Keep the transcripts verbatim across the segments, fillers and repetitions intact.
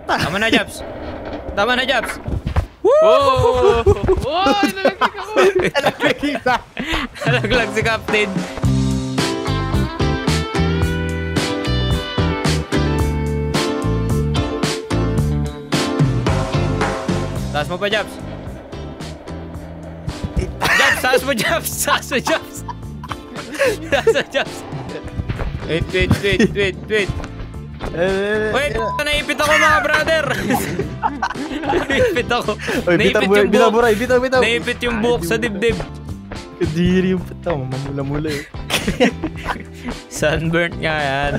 Tama na, Jobs. Tama na, Jobs. Woo! Oh, nalaglag ako. Nalaglag. Nalaglag si Captain. Taas mo pa, Jobs. Jobs, taas mo, Jobs. Taas mo, Jobs. Taas mo, Jobs. Wait, wait, wait, wait, wait. Wait, naipit ako mga brother. Naipit ako. Naipit yung buhok. Naipit yung buhok sa dibdib. Kadiri yung pata. Mamula-mula eh. Sunburnt nga yan.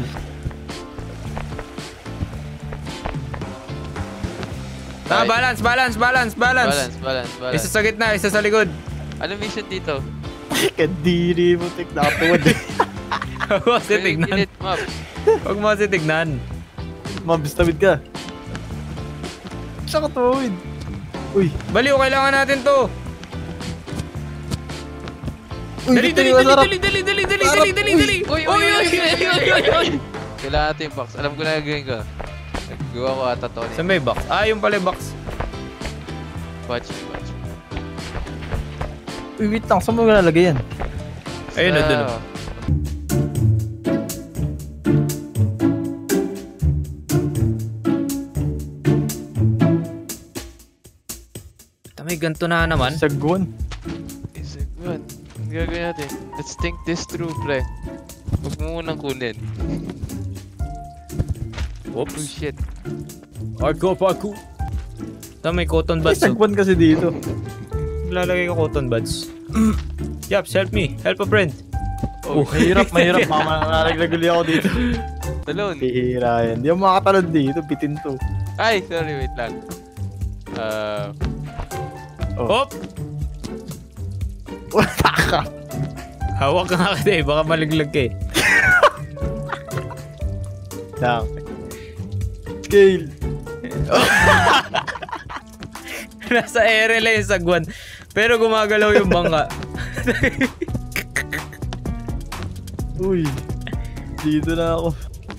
Tama, balance, balance, balance, balance. Balance, balance, balance. Isa sa gitna, isa sa likod. Ano mission dito? Kadiri mo, tik nakatuwad eh. Huwag mo kasi tignan. Huwag mo kasi tignan. Ma'am, bistamid ka. Siya katuwid. Uy. Baliw, kailangan natin to. Uy, dali, dali, dali, dali, dali, dali, dali, dali, dali, dali. Uy, uy, uy, uy, uy, uy. Kailangan natin yung box. Alam ko na gagawin ko. Naggawa ko ata to. Saan may box? Ah, yung pala box. Watch me, watch me. Uy, wait lang. Saan mo lalagay yan? Ayun na, dun. May ganito na naman. Sagwan. Sagwan. Ang gagawin natin. Let's think this through, pre. Huwag mo munang kunin. Oops. Oh, shit. Arko, parko. Ito, may cotton buds. May sagwan kasi dito. Lalagay ko cotton buds. Yaps, help me. Help a friend. Oh, mahirap, mahirap. Mama, naraglagali ako dito. Talon. Hihira yan. Di ako makatalon dito. Bitin to. Ay, sorry, wait lang. Uh... Oh. Hop! Wala ka. Hawak ka nga kasi, baka malaglag ka eh. Lang. Scale. Nasa ere lang yung sagwan. Pero gumagalaw yung bangka. Uy. Dito na ako.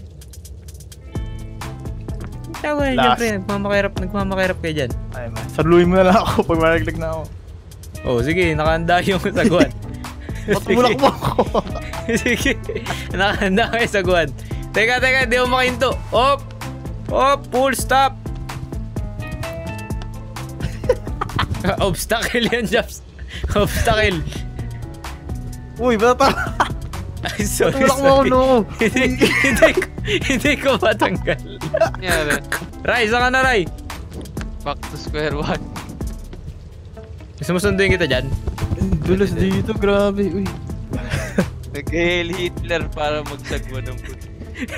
Tawa niyo pre, nagmamakirap, nagmamakirap kayo dyan. Ay man, saluhin mo na lang ako pag malaglag na ako. Oh, sige, nakahanda yung sagwan. Matulak mo ako. Sige, nakahanda kayo sagwan. Teka, teka, di ako makahinto. Op! Op! Full stop! Obstacle yan, Jobs. Obstacle. Uy, bata. Ay, sorry, matulak mo ako, sorry. no. Hindi, hindi ko, hindi ko matanggal. Nangyari. Ray, saan ka na, Ray? Back to square one. Gusto mo sunduin kita dyan? Dulas dito, grabe. Uy. Nag-hail Hitler para magsagwa ng puti.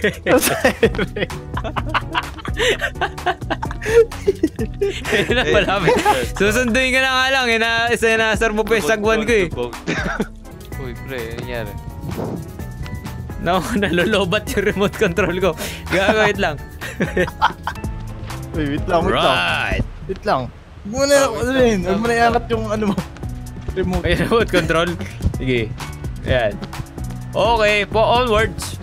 Kaya na malapit. Susunduin ka na nga lang. Ina, isa inasar mo pa yung sagwan ko eh. Uy, pre, nangyari. No, nalolobat yung remote control ko. Gagawin lang. Uy, wait lang, wait lang. Right. Wait lang. Muna, ano rin. Huwag mo na iangat yung ano mo. Remote. Ay, remote control. Sige. Ayan. Okay, po onwards.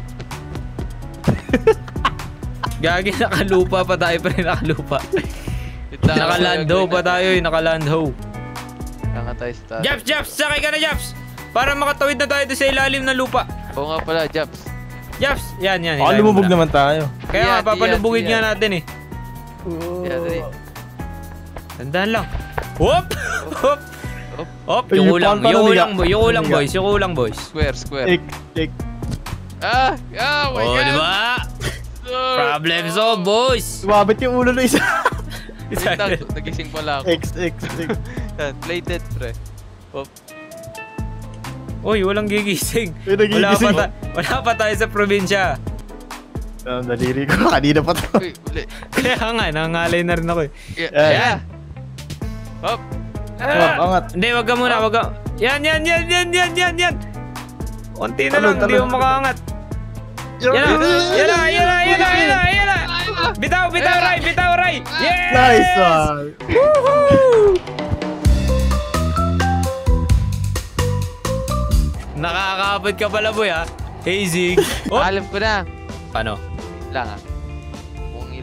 Gagi, nakalupa pa tayo pa rin, nakalupa. Nakalandho pa tayo eh, nakalandho. Naka tayo sa taas. Japs, Japs! Sakay ka na, Japs! Para makatawid na tayo sa ilalim ng lupa. Oo nga pala, Japs. Japs! Yan, yan. Baka lumubog naman tayo. Kaya nga, Yan, papalubugin yan, nga yan. natin eh. Yeah, dali. Tandaan lang. Hop! Hop! Hop. Hop! Ay, Yung yung ulang, pang- yung paano ulang, niga? yung ulang Niga? boys, yung ulang boys. Square, square. Take, take. Ah! Ah! Oh my Oh, God! di ba? Oh, Problem solved, boys! Sumabit yung ulo na isa. Wait lang, nagising pala ako. X, X, X. Yan, plated, pre. Hop. Uy, walang gigising. May Wala nagigising. pa, ta- wala pa tayo sa probinsya. Ang daliri ko, kanina pa to. Uy, uli. Kaya nga, nangangalay na rin ako eh. Yeah. Yan. Yeah. Hop. Hop, angat. Hindi, wag ka muna, wag ka. Yan, yan, yan, yan, yan, yan, yan. Konti na lang, Talon, hindi talon. mo makaangat. Yan na, yan na, yan na, yan na, yan na, yan na. Bitaw, bitaw, Ray, bitaw, Ray. Yes! Nice one. Woohoo! Nakakapit ka pala, boy, ha? Hazing. Oh, Alam ko na. paano? lang ah. Kung